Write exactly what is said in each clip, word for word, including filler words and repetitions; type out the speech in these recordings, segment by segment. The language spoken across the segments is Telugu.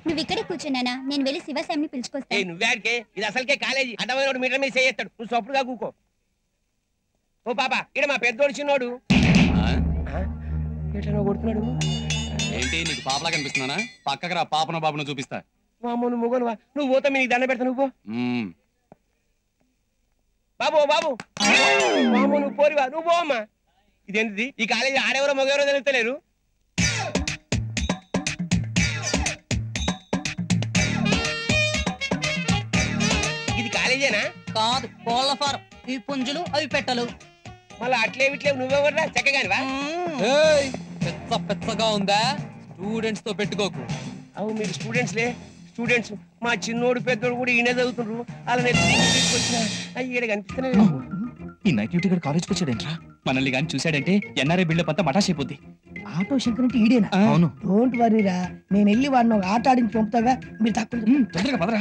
నువ్వు ఇక్కడే కూర్చున్నానా? నేను వెళ్ళి శివశామిని పిలుచుకొస్తా. నువ్వేడికే ఇది అసలుకే కాలేజీ అడ్డమైన మీటర్ మీద చేస్తాడు. నువ్వు సొప్పుడుగా కూకో. ఓ పాపా ఇక్కడ మా పెద్దోడు చిన్నోడు ఎట్లా కొడుతున్నాడు. ఏంటి నీకు పాపలా కనిపిస్తున్నానా? పక్కకు రా, పాపను బాబును చూపిస్తా. మామూలు మొగనువా నువ్వు పోతా నీకు దండ పెడతా. నువ్వు బాబు బాబు మామూలు నువ్వు పోరివా నువ్వు పోమ్మా. ఇదేంటిది ఈ కాలేజీ ఆడెవరో మగెవరో తెలుస్తలేరు. ఇది కాలేజేనా? కాదు, కోళ్ల ఫారం. ఈ పుంజులు అవి పెట్టలు. మళ్ళీ అట్లే ఇట్లేవు నువ్వెవర్రా చక్కగానివా? పెద్ద పెద్దగా ఉందా? స్టూడెంట్స్ తో పెట్టుకోకు. అవు మీరు స్టూడెంట్స్ లే స్టూడెంట్స్. మా చిన్నోడు పెద్దోడు కూడా ఈయన చదువుతుండ్రు. అలా నేను కనిపిస్తున్నాను. ఈ నైట్ డ్యూటీ గారు కాలేజ్కి వచ్చాడేంట్రా? మనల్ని కానీ చూసాడంటే ఎన్ఆర్ఐ బిల్డప్ అంతా మటాష్ అయిపోద్ది. ఆటో శంకర్ అంటే ఈడేనా? అవును. డోంట్ వరీరా, నేను వెళ్ళి వాడిని ఒక ఆట ఆడించి పంపుతాగా. మీరు తక్కువ తొందరగా పదరా.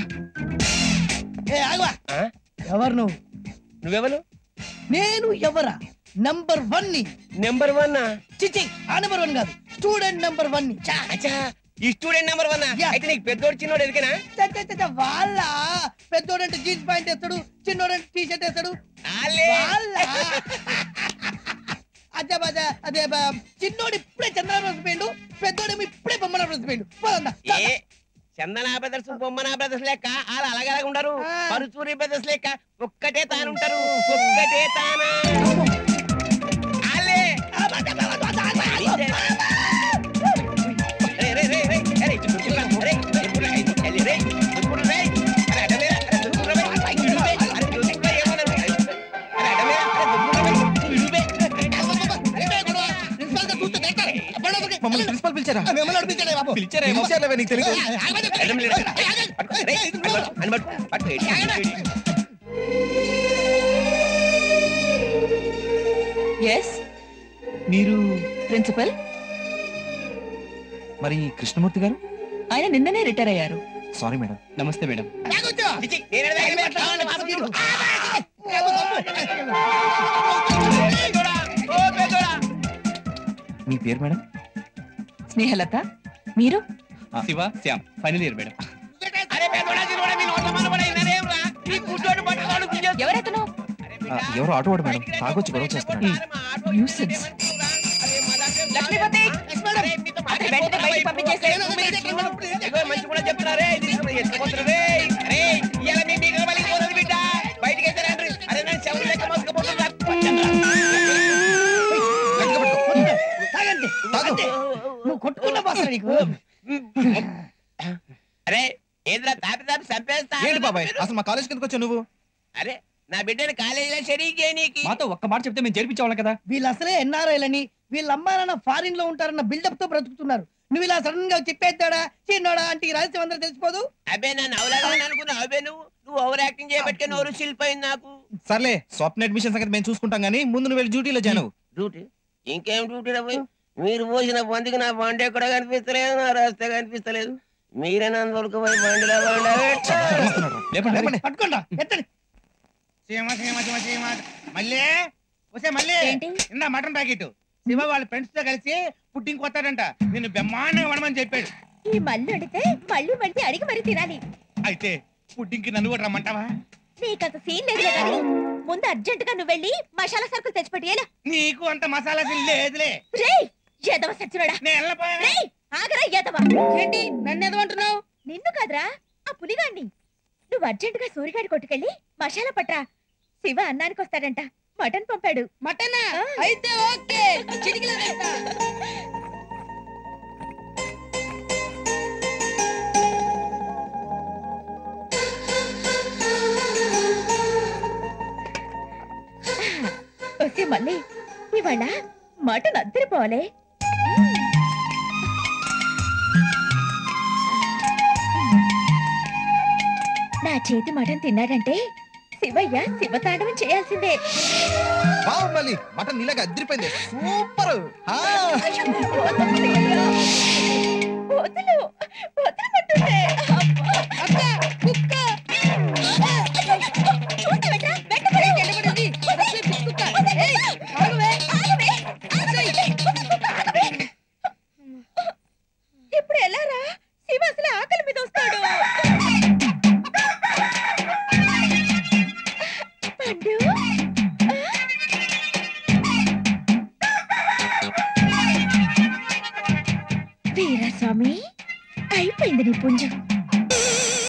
ఎవరు నువ్వు? నువ్వెవరు? నేను ఎవరా? నంబర్ వన్ ని. Number one? చిచి, ఆ నెంబర్ వన్ కాదు, స్టూడెంట్ నెంబర్ వన్ ని. ఈ స్టూడెంట్ నెంబర్ వన్ అయితే నీకు పెద్దోడు చిన్నోడు ఎదికేనా? వాళ్ళ పెద్దోడు అంటే జీన్స్ ప్యాంట్ వేస్తాడు, చిన్నోడు అంటే టీ షర్ట్ వేస్తాడు. అదే బాజా అదే చిన్నోడు ఇప్పుడే చంద్రబాబు పోయిండు, పెద్దోడు ఇప్పుడే బొమ్మన పోయిండు. చందన బ్రదర్స్ బొమ్మన బ్రదర్స్ లెక్క వాళ్ళు అలాగలాగా ఉండరు. పరుచూరి బ్రదర్స్ లెక్క ఒక్కటే తానుంటారు. ఒక్కటే తానా మమ్మల్ని ప్రిన్సిపల్ పిలిచారా? పిలిచారా? నీకు తెలియదు. మీరు ప్రిన్సిపల్? మరి కృష్ణమూర్తి గారు? ఆయన నిన్ననే రిటైర్ అయ్యారు. Sorry madam. నమస్తే మేడం. మీ పేరు మేడం? స్నేహలత. మీరు? Shiva Shyam, final year madam. ఎవరెతను? ఎవరు ఆటో వాడు మేడం, తాగొచ్చి గొడవ చేస్తున్నాడు. మంచి కూడా చెప్తున్నారే బయటికి అయితే అరే నేను చెవులు లెక్క మోసుకుపోతున్నా. నువ్వు కొట్టుకున్న బాసరా నీకు. అరే ఏదిరా తాపి తాపి చంపేస్తా. ఏంటి బాబాయ్ అసలు మా కాలేజ్ కిందకి వచ్చావు నువ్వు? అరే నా బిడ్డని కాలేజీలో షరీకే నీకు. మాతో ఒక్క మాట చెప్తే మేము చేర్పించేవాళ్ళం కదా. వీళ్ళు అసలే ఎన్ఆర్ఐలని, వీళ్ళ అమ్మాయిన ఫారిన్ లో ఉంటారన్న బిల్డప్ తో బ్రతుకుతున్నారు. నువ్వు ఇలా సడన్ గా చెప్పేస్తాడా చిన్నోడా అంటే రహస్యం అందరూ తెలిసిపోదు. అబ్బే నన్ను అవలాలని అనుకున్నావు. అబ్బే నువ్వు నువ్వు ఓవర్ యాక్టింగ్ చేయబట్టే నోరు శిల్పోయింది నాకు. సర్లే స్వప్న అడ్మిషన్ సంగతి మేము చూసుకుంటాం గానీ ముందు నువ్వు వెళ్ళి డ్యూటీలో జాయిన్ అవ్వు. డ్యూటీ? ఇంకేం డ్యూటీ పోయి మీరు పోసిన బండికి నా బండి ఎక్కడ కనిపిస్తలేదు, నా రాస్తే కనిపిస్తలేదు. మీరే నన్ను దొరకపోయి బండిలో పట్టుకోండి ఎత్తండి. మళ్ళీ వస్తే మళ్ళీ నిన్న మటన్ ప్యాకెట్ శివ వాళ్ళ ఫ్రెండ్స్ తో కలిసి పుట్టింగ్ కొత్తాడంట. నిన్ను బ్రహ్మాండంగా వడమని చెప్పాడు. ఈ మళ్ళీ అడిగితే మళ్ళీ మళ్ళీ అడిగి మరి తినాలి. అయితే పుట్టింగ్కి నన్ను కూడా రమ్మంటావా? నీకంత సీన్ లేదు కానీ ముందు అర్జెంట్ గా నువ్వు వెళ్ళి మసాలా సరుకులు తెచ్చిపెట్టి. నీకు అంత మసాలా సీన్ లేదులే. ఎదవ సచ్చినోడా. ఆగరా ఎదవ. ఏంటి నన్ను ఎదవంటున్నావు? నిన్ను కాదురా ఆ పులిగాన్ని. నువ్వు అర్జెంట్ గా సూరిగాడి కొట్టుకెళ్ళి మసాలా పట్రా. శివ అన్నానికి వస్తాడంట, మటన్ పంపాడు. మటనా? అయితే ఓకే. వస్తే మళ్ళీ ఇవాళ మటన్ అద్దరిపోలే. నా చేతి మటన్ తిన్నాడంటే శివయ్య శివతాండవం చేయాల్సిందే. బాగుంది మటన్ నీలాగా అద్దరిపోయింది. సూపర్. వదులు వదలమంటుంటే ఇప్పుడు ఎలారా? శివ అసలు ఆకలి మీద స్వామి అయిపోయింది నీ పుంజం.